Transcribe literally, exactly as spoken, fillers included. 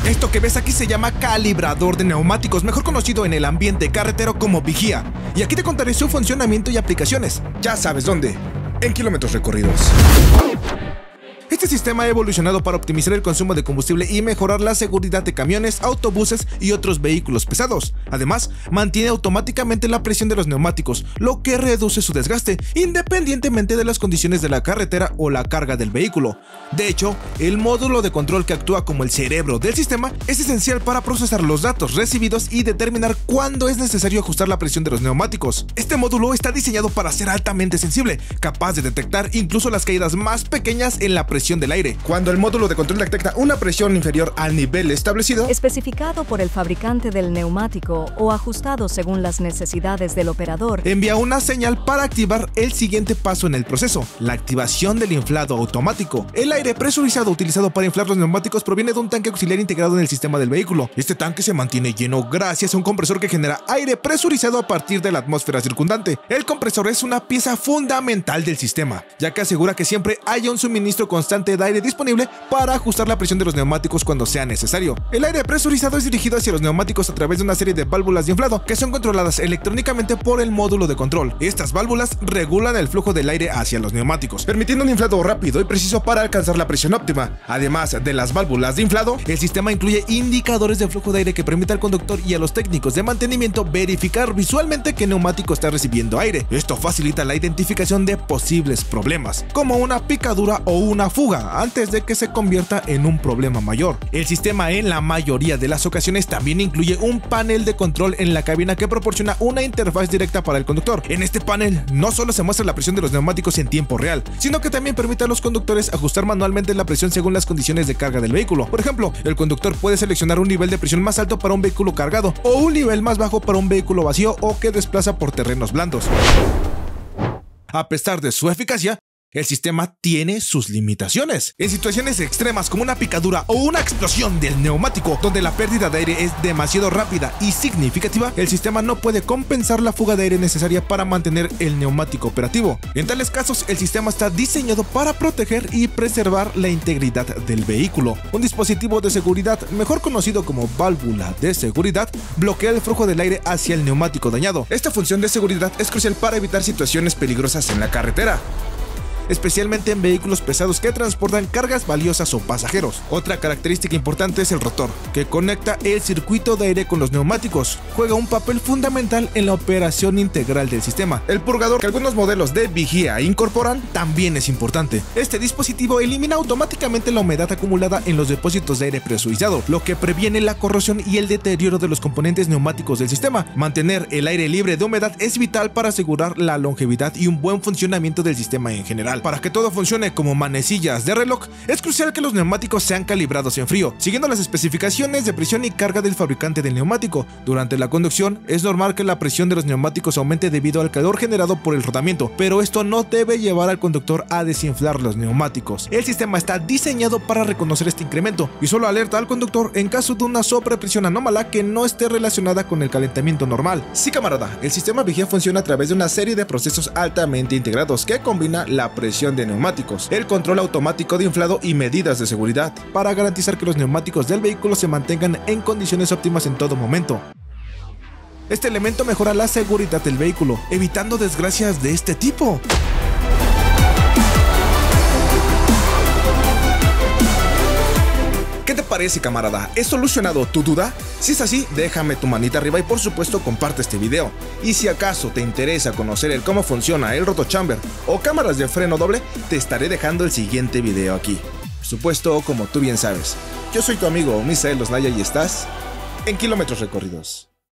Esto que ves aquí se llama calibrador de neumáticos, mejor conocido en el ambiente carretero como vigía. Y aquí te contaré su funcionamiento y aplicaciones. Ya sabes dónde, en Kilómetros Recorridos. Este sistema ha evolucionado para optimizar el consumo de combustible y mejorar la seguridad de camiones, autobuses y otros vehículos pesados. Además, mantiene automáticamente la presión de los neumáticos, lo que reduce su desgaste, independientemente de las condiciones de la carretera o la carga del vehículo. De hecho, el módulo de control, que actúa como el cerebro del sistema, es esencial para procesar los datos recibidos y determinar cuándo es necesario ajustar la presión de los neumáticos. Este módulo está diseñado para ser altamente sensible, capaz de detectar incluso las caídas más pequeñas en la presión del aire. Cuando el módulo de control detecta una presión inferior al nivel establecido, especificado por el fabricante del neumático o ajustado según las necesidades del operador, envía una señal para activar el siguiente paso en el proceso: la activación del inflado automático. El aire presurizado utilizado para inflar los neumáticos proviene de un tanque auxiliar integrado en el sistema del vehículo. Este tanque se mantiene lleno gracias a un compresor que genera aire presurizado a partir de la atmósfera circundante. El compresor es una pieza fundamental del sistema, ya que asegura que siempre haya un suministro constante de aire disponible para ajustar la presión de los neumáticos cuando sea necesario. El aire presurizado es dirigido hacia los neumáticos a través de una serie de válvulas de inflado que son controladas electrónicamente por el módulo de control. Estas válvulas regulan el flujo del aire hacia los neumáticos, permitiendo un inflado rápido y preciso para alcanzar la presión óptima. Además de las válvulas de inflado, el sistema incluye indicadores de flujo de aire que permiten al conductor y a los técnicos de mantenimiento verificar visualmente qué neumático está recibiendo aire. Esto facilita la identificación de posibles problemas, como una picadura o una fuga, antes de que se convierta en un problema mayor. El sistema en la mayoría de las ocasiones también incluye un panel de control en la cabina que proporciona una interfaz directa para el conductor. En este panel no solo se muestra la presión de los neumáticos en tiempo real, sino que también permite a los conductores ajustar manualmente la presión según las condiciones de carga del vehículo. Por ejemplo, el conductor puede seleccionar un nivel de presión más alto para un vehículo cargado o un nivel más bajo para un vehículo vacío o que desplaza por terrenos blandos. A pesar de su eficacia, el sistema tiene sus limitaciones. En situaciones extremas como una picadura o una explosión del neumático, donde la pérdida de aire es demasiado rápida y significativa, el sistema no puede compensar la fuga de aire necesaria para mantener el neumático operativo. En tales casos, el sistema está diseñado para proteger y preservar la integridad del vehículo. Un dispositivo de seguridad, mejor conocido como válvula de seguridad, bloquea el flujo del aire hacia el neumático dañado. Esta función de seguridad es crucial para evitar situaciones peligrosas en la carretera, especialmente en vehículos pesados que transportan cargas valiosas o pasajeros. Otra característica importante es el rotor, que conecta el circuito de aire con los neumáticos. Juega un papel fundamental en la operación integral del sistema. El purgador, que algunos modelos de vigía incorporan, también es importante. Este dispositivo elimina automáticamente la humedad acumulada en los depósitos de aire presurizado, lo que previene la corrosión y el deterioro de los componentes neumáticos del sistema. Mantener el aire libre de humedad es vital para asegurar la longevidad y un buen funcionamiento del sistema en general. Para que todo funcione como manecillas de reloj, es crucial que los neumáticos sean calibrados en frío, siguiendo las especificaciones de presión y carga del fabricante del neumático. Durante la conducción, es normal que la presión de los neumáticos aumente debido al calor generado por el rodamiento, pero esto no debe llevar al conductor a desinflar los neumáticos. El sistema está diseñado para reconocer este incremento y solo alerta al conductor en caso de una sobrepresión anómala que no esté relacionada con el calentamiento normal. Sí, camarada, el sistema vigía funciona a través de una serie de procesos altamente integrados que combina la presión de neumáticos, el control automático de inflado y medidas de seguridad para garantizar que los neumáticos del vehículo se mantengan en condiciones óptimas en todo momento. Este elemento mejora la seguridad del vehículo, evitando desgracias de este tipo. ¿Qué te parece, camarada? ¿He solucionado tu duda? Si es así, déjame tu manita arriba y por supuesto comparte este video. Y si acaso te interesa conocer el cómo funciona el rotochamber o cámaras de freno doble, te estaré dejando el siguiente video aquí. Por supuesto, como tú bien sabes, yo soy tu amigo Misael Oslaya y estás en Kilómetros Recorridos.